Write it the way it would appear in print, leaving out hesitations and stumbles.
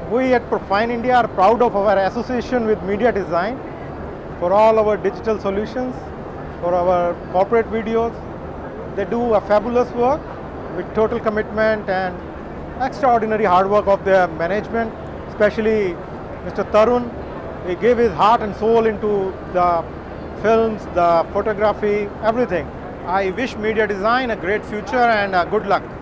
We at Profine India are proud of our association with Media Design for all our digital solutions, for our corporate videos. They do a fabulous work with total commitment and extraordinary hard work of their management, especially Mr. Tarun. He gave his heart and soul into the films, the photography, everything. I wish Media Design a great future and good luck.